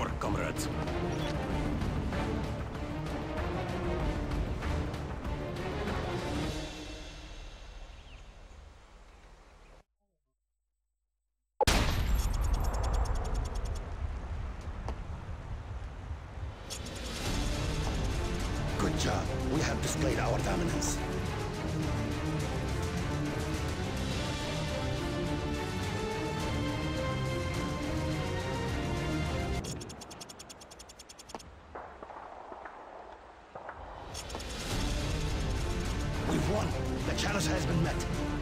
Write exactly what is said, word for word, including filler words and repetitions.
work, comrades. Good job. We have displayed our dominance. We've won. The challenge has been met.